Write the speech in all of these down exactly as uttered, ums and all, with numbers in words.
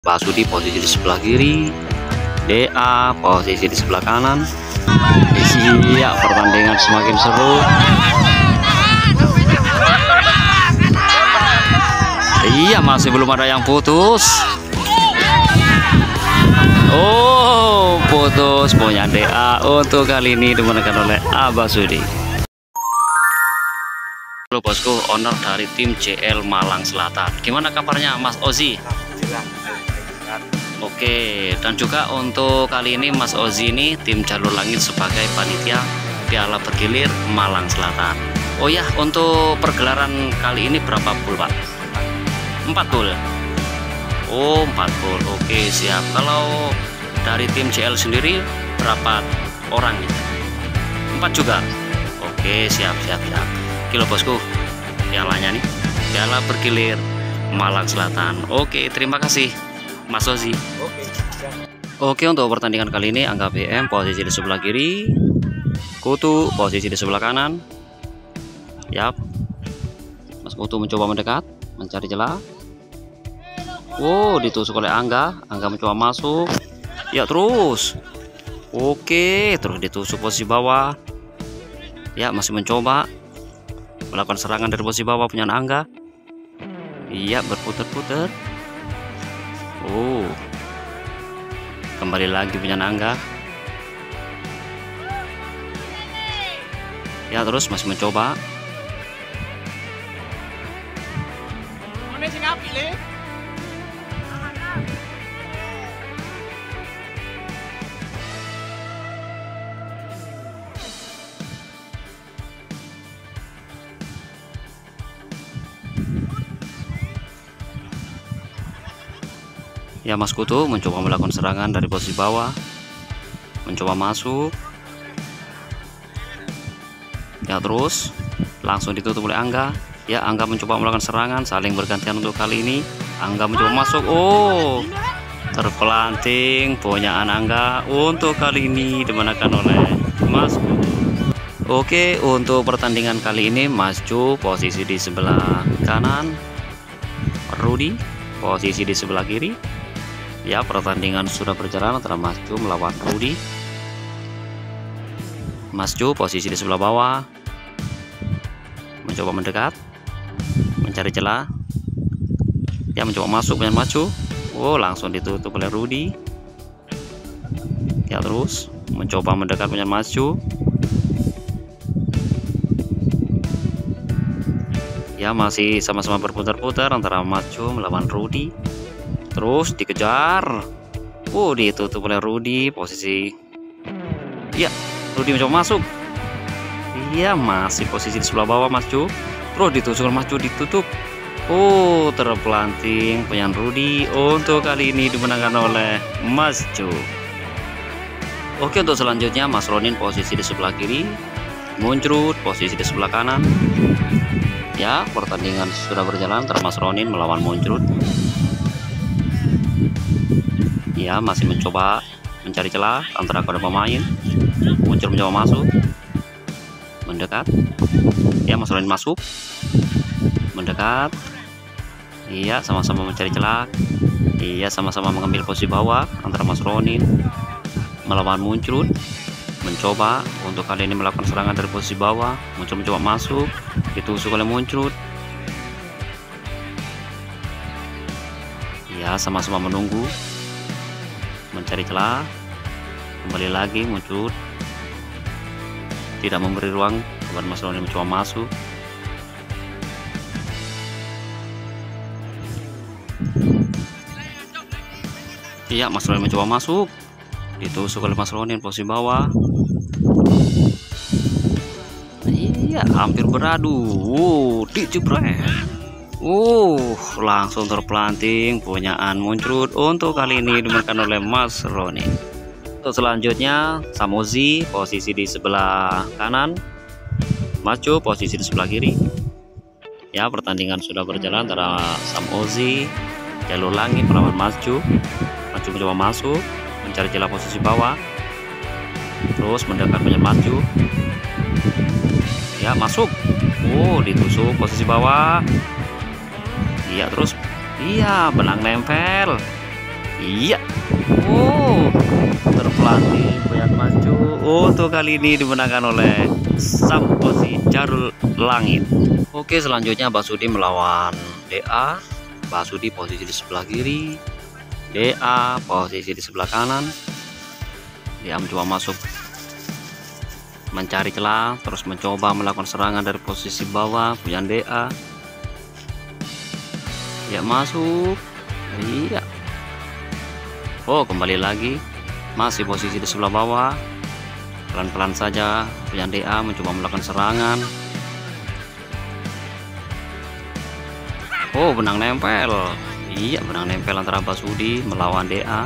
Basudi posisi di sebelah kiri, D A posisi di sebelah kanan. Iya, pertandingan semakin seru. Iya, masih belum ada yang putus. Oh, putus punya D A untuk kali ini dimenangkan oleh Basudi. Halo bosku, owner dari tim J L Malang Selatan. Gimana kabarnya Mas Ozi? Oke, dan juga untuk kali ini Mas Ozi ini tim Jalur Langit sebagai panitia Piala Bergilir Malang Selatan. Oh ya, untuk pergelaran kali ini berapa pool Pak? empat pool. Oh, empat pool. Oke, siap. Kalau dari tim J L sendiri berapa orang? empat juga. Oke, siap siap siap. Kilo bosku, pialanya nih, Piala Bergilir Malang Selatan. Oke, terima kasih Mas Ozi. Oke, Oke, untuk pertandingan kali ini Angga B M posisi di sebelah kiri, Kutu posisi di sebelah kanan. Yap, Mas Kutu mencoba mendekat, mencari celah. Wow, ditusuk oleh Angga. Angga mencoba masuk. Ya, terus. Oke, terus ditusuk posisi bawah. Ya, masih mencoba melakukan serangan dari posisi bawah punya Angga. Iya, berputar-putar. Oh, kembali lagi punya Angga. Ya, terus masih mencoba. Ya, Mas Kutu mencoba melakukan serangan dari posisi bawah, mencoba masuk. Ya, terus langsung ditutup oleh Angga. Ya, Angga mencoba melakukan serangan, saling bergantian untuk kali ini. Angga mencoba masuk. Oh, terpelanting punyaan Angga untuk kali ini dimenangkan oleh Mas Kutu. Oke, untuk pertandingan kali ini Mas Ju posisi di sebelah kanan, Rudi posisi di sebelah kiri. Ya, pertandingan sudah berjalan antara Mas Ju melawan Rudi. Mas Ju posisi di sebelah bawah, mencoba mendekat, mencari celah. Ya, mencoba masuk dengan Mas Ju. Oh, langsung ditutup oleh Rudi. Ya, terus mencoba mendekat dengan Mas Ju. Ya, masih sama-sama berputar-putar antara Mas Ju melawan Rudi. Terus dikejar. Oh, ditutup oleh Rudi posisi. Ya, Rudi mencoba masuk. Iya, masih posisi di sebelah bawah Mas Ju. Terus ditusuk Mas Ju, ditutup. Oh, terpelanting penyan Rudi. Untuk kali ini dimenangkan oleh Mas Ju. Oke, untuk selanjutnya Mas Ronin posisi di sebelah kiri, Muncrut posisi di sebelah kanan. Ya, pertandingan sudah berjalan antara Mas Ronin melawan Muncrut. Ya, masih mencoba mencari celah antara kedua pemain. Muncul mencoba masuk, mendekat. Ya, Mas Ronin masuk, mendekat. Iya, sama-sama mencari celah. Iya, sama-sama mengambil posisi bawah antara Mas Ronin melawan Muncul. Mencoba untuk kali ini melakukan serangan dari posisi bawah. Muncul mencoba masuk, ditusuk oleh Muncul. Ya, sama-sama menunggu, mencari celah. Kembali lagi Muncul, tidak memberi ruang kepada Mas Ronin mencoba masuk. Iya, Mas Ronin mencoba masuk, ditusuk oleh Mas Ronin posisi bawah. Iya, hampir beradu. Wow, dijebret. Uh, langsung terpelanting punyaan Muncrut. Untuk kali ini dimenangkan oleh Mas Roni. Untuk selanjutnya Samozi posisi di sebelah kanan, Mas Ju posisi di sebelah kiri. Ya, pertandingan sudah berjalan antara Samozi Jalur Langit melawan Mas Ju. Mas Ju mencoba masuk, mencari celah posisi bawah. Terus mendekat punya Mas Ju. Ya, masuk. Oh, ditusuk posisi bawah. Iya, terus iya benang nempel. Iya. Oh, terpelanting banyak maju. Untuk kali ini dimenangkan oleh Samposi Jarul Langit. Oke, selanjutnya Basudi melawan D A. Basudi posisi di sebelah kiri, D A posisi di sebelah kanan. Dia mencoba masuk mencari celah, terus mencoba melakukan serangan dari posisi bawah punya D A. Ya, masuk. Iya. Oh, kembali lagi, masih posisi di sebelah bawah. Pelan-pelan saja punya D A mencoba melakukan serangan. Oh, benang nempel. Iya, benang nempel antara Basudi melawan D A.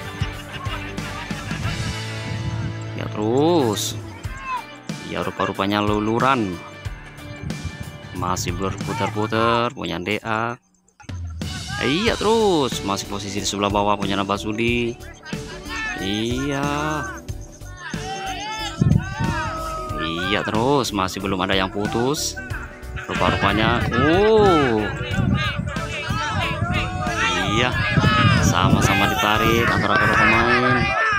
Ya, terus. Ya, rupa-rupanya luluran. Masih berputar-putar punya D A. Iya, terus masih posisi di sebelah bawah punya Basudi. Iya. Iya, terus masih belum ada yang putus. Rupa-rupanya, oh iya, sama-sama ditarik antara kedua pemain.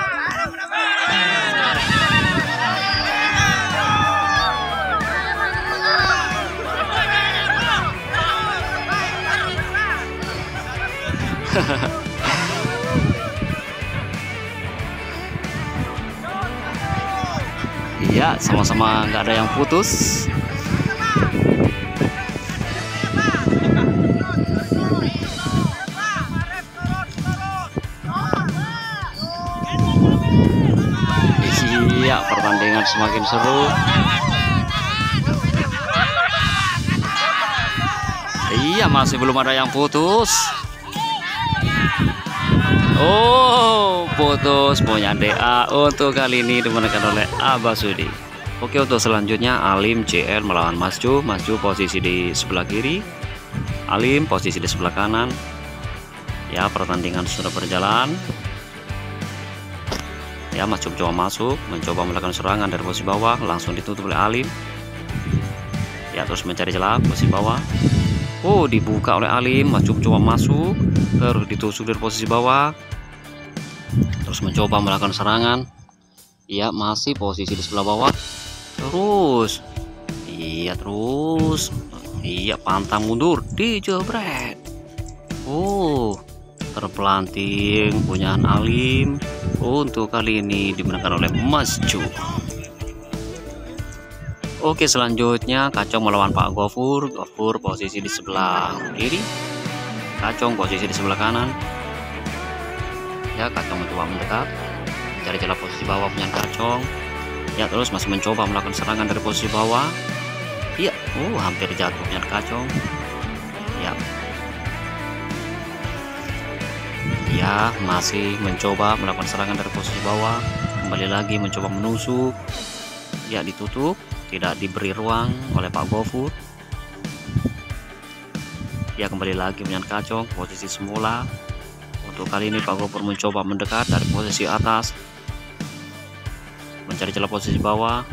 Iya, sama-sama nggak ada yang putus. Iya, pertandingan semakin seru. Iya, masih belum ada yang putus. Oh, putus punya D A. Untuk kali ini dimenangkan oleh Basudi. Oke, untuk selanjutnya Alim C L melawan Masju. Masju posisi di sebelah kiri, Alim posisi di sebelah kanan. Ya, pertandingan sudah berjalan. Ya, Masju coba masuk, mencoba melakukan serangan dari posisi bawah, langsung ditutup oleh Alim. Ya, terus mencari celah posisi bawah. Oh, dibuka oleh Alim. Masju coba masuk, terus ditusuk dari posisi bawah, terus mencoba melakukan serangan. Iya, masih posisi di sebelah bawah. Terus, iya terus, iya pantang mundur, dijebret. Oh, terpelanting punyaan Alim. Untuk kali ini dimenangkan oleh Masju. Oke, selanjutnya Kacong melawan Pak Gofur. Gofur posisi di sebelah kiri, Kacong posisi di sebelah kanan. Ya, Kacong mencoba mendekat, mencari celah posisi bawah punya Kacong. Ya, terus masih mencoba melakukan serangan dari posisi bawah. Iya, oh hampir jatuh punya Kacong. Ya, ya masih mencoba melakukan serangan dari posisi bawah. Kembali lagi mencoba menusuk. Ya, ditutup, tidak diberi ruang oleh Pak Gofur. Ya, kembali lagi punya Kacong posisi semula. Untuk kali ini Pak Gofur mencoba mendekat dari posisi atas, mencari celah posisi bawah.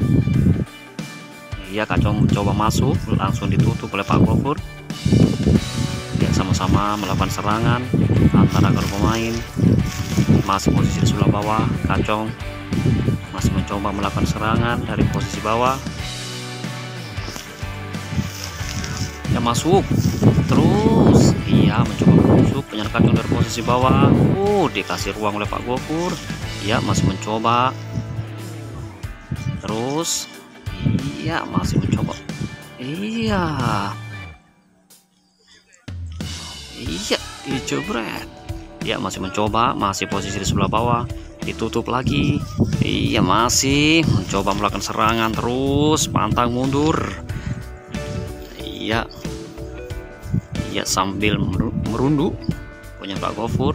Iya, Kacong mencoba masuk, langsung ditutup oleh Pak Gofur. Ya, sama-sama melakukan serangan antara kedua pemain. Masih posisi di sebelah bawah, Kacong masih mencoba melakukan serangan dari posisi bawah. Ya, masuk terus. Iya, mencoba menusuk penyerang Kacong dari posisi bawah. Oh, dikasih ruang oleh Pak Gofur. Iya, masih mencoba terus. Iya, masih mencoba. Iya, iya dijebret. Iya, masih mencoba, masih posisi di sebelah bawah, ditutup lagi. Iya, masih mencoba melakukan serangan terus, pantang mundur. Iya, iya sambil merunduk punya Pak Gofur.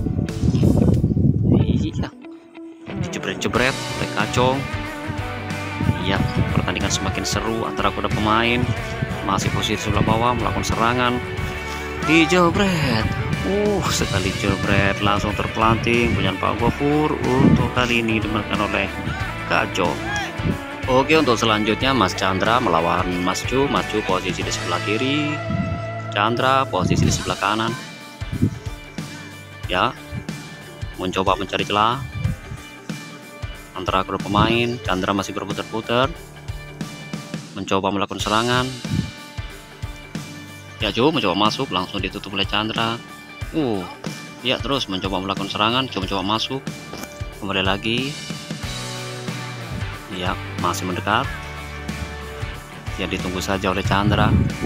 Iya, dijebret-jebret oleh Kacong. Iya, pertandingan semakin seru antara kedua pemain. Masih posisi sebelah bawah melakukan serangan, dijebret. Uh, sekali jebret langsung terpelanting punya Pak Gofur. Untuk kali ini dimenangkan oleh Kacong. Oke, untuk selanjutnya Mas Chandra melawan Mas Ju. Mas Ju posisi di sebelah kiri, Chandra posisi di sebelah kanan. Ya, mencoba mencari celah antara kedua pemain. Chandra masih berputar-putar, mencoba melakukan serangan. Ya, Jo mencoba masuk, langsung ditutup oleh Chandra. Uh, ya terus mencoba melakukan serangan, coba coba masuk, kembali lagi. Ya, masih mendekat. Ya, ditunggu saja oleh Chandra.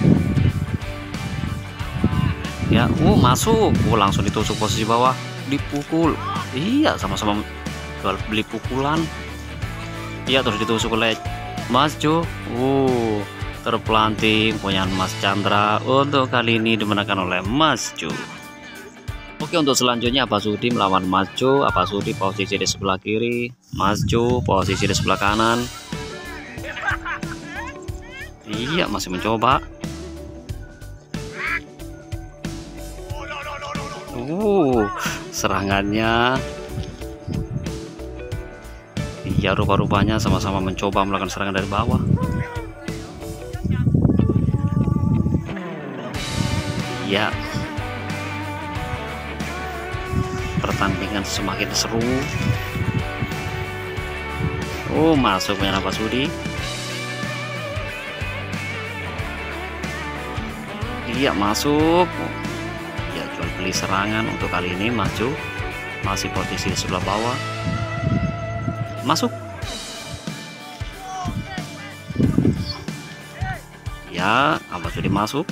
Ya, uh masuk, uh langsung ditusuk posisi bawah, dipukul. Iya, sama-sama beli pukulan. Iya, terus ditusuk oleh Mas Jo. Uh terpelanting punya Mas Chandra. Untuk kali ini dimenangkan oleh Mas Jo. Oke, untuk selanjutnya Abah Sudi melawan Mas Jo. Abah Sudi posisi di sebelah kiri, Mas Jo posisi di sebelah kanan. Iya, masih mencoba. Uh, serangannya. Iya, rupa-rupanya sama-sama mencoba melakukan serangan dari bawah. Iya. Pertandingan semakin seru. Oh, masuk punya Abah Sudi. Iya, masuk. Ya, jual beli serangan untuk kali ini Mas Jo. Masih posisi di sebelah bawah. Masuk. Ya, Abah Sudi masuk.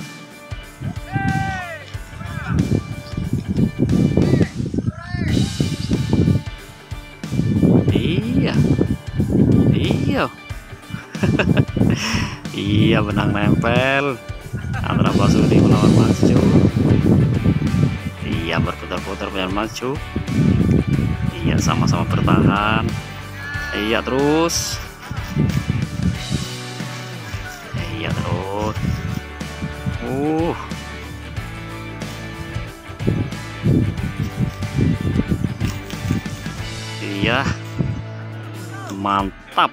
Iya. Iya. Iya, benang nempel antara Abah Sudi melawan Mas Jo. Iya, berputar-putar punya Mas Jo. Iya, sama-sama bertahan. Iya, terus. Iya, terus. Uh. Iya. Mantap.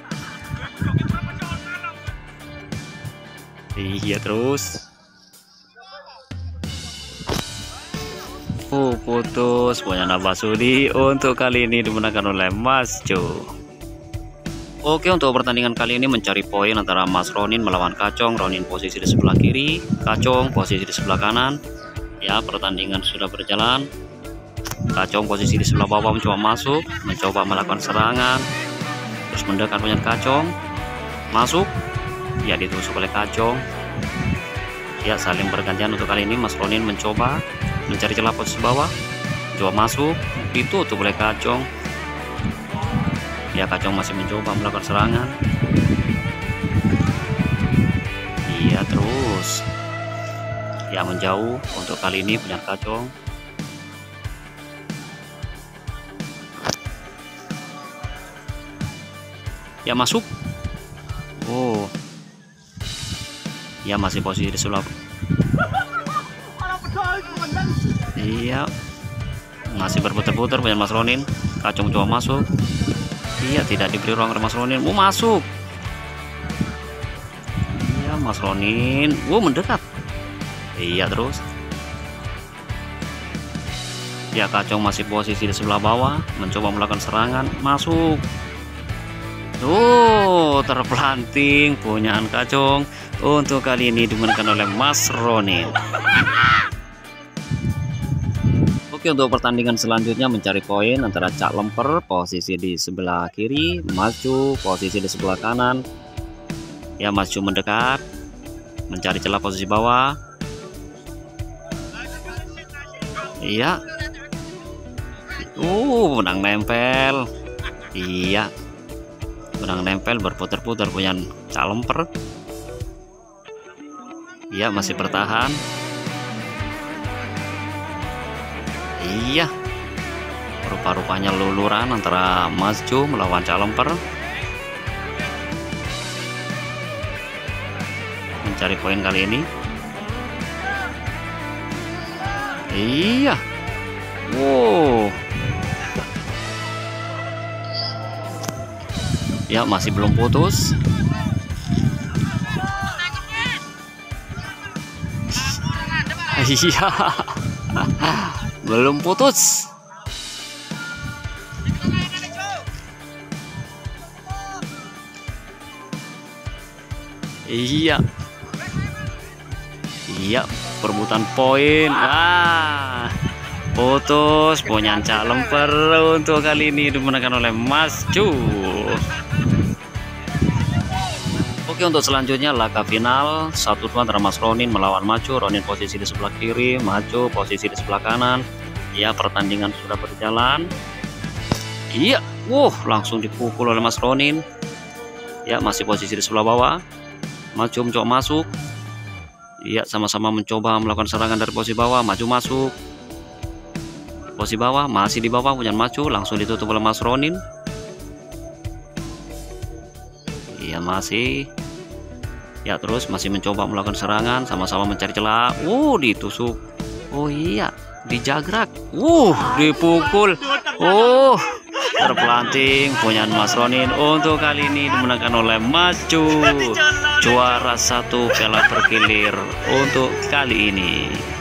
Iya, terus. Oh, putus punya Abah Sudi. Untuk kali ini dimenangkan oleh Mas Jo. Oke, untuk pertandingan kali ini mencari poin antara Mas Ronin melawan Kacong. Ronin posisi di sebelah kiri, Kacong posisi di sebelah kanan. Ya, pertandingan sudah berjalan. Kacong posisi di sebelah bawah mencoba masuk, mencoba melakukan serangan, terus mendekat punya Kacong, masuk. Ya, ditusuk oleh Kacong. Ya, saling bergantian untuk kali ini. Mas Ronin mencoba mencari celah posisi bawah, coba masuk, ditutup oleh Kacong. Ya, Kacong masih mencoba melakukan serangan. Iya, terus. Ya, menjauh untuk kali ini punya Kacong. Ya, masuk. Oh. Ya, masih posisi di sebelah. Iya, masih berputar-putar punya Mas Ronin. Kacong coba masuk. Iya, tidak diberi ruang oleh Mas Ronin. Mau masuk. Iya, Mas Ronin. Wow, mendekat. Iya, terus. Ya, Kacong masih posisi di sebelah bawah, mencoba melakukan serangan. Masuk. Oh, terpelanting punyaan Kacong. Untuk kali ini dimenangkan oleh Mas Ronin. Oke, untuk pertandingan selanjutnya mencari poin antara Cak Lemper posisi di sebelah kiri, Mas Jo posisi di sebelah kanan. Ya, Mas Jo mendekat, mencari celah posisi bawah. Iya. Uh, benang nempel. Iya. Benang nempel berputar-putar punya Cak Lemper. Iya, masih bertahan. Iya, rupa-rupanya luluran antara Mas Jo melawan Cak Lemper. Mencari poin kali ini. Iya. Wow. Ya, masih belum putus. Iya. Belum putus. Iya. Iya, perebutan poin. Ah, putus. Ponyanca lemper untuk kali ini dimenangkan oleh Mas Cu. Oke, untuk selanjutnya laga final satu dua antara Mas Ronin melawan Macu. Ronin posisi di sebelah kiri, Macu posisi di sebelah kanan. Ya, pertandingan sudah berjalan. Iya, wow, langsung dipukul oleh Mas Ronin. Ya, masih posisi di sebelah bawah. Macu mencoba masuk. Iya, sama-sama mencoba melakukan serangan dari posisi bawah. Maju masuk posisi bawah, masih di bawah punya Macu, langsung ditutup oleh Mas Ronin. Iya, masih. Ya, terus masih mencoba melakukan serangan, sama-sama mencari celah. Uh, ditusuk. Oh iya, dijagrak. Uh, dipukul. Oh, terpelanting punya Mas Ronin. Untuk kali ini dimenangkan oleh Macu, juara satu piala bergilir untuk kali ini.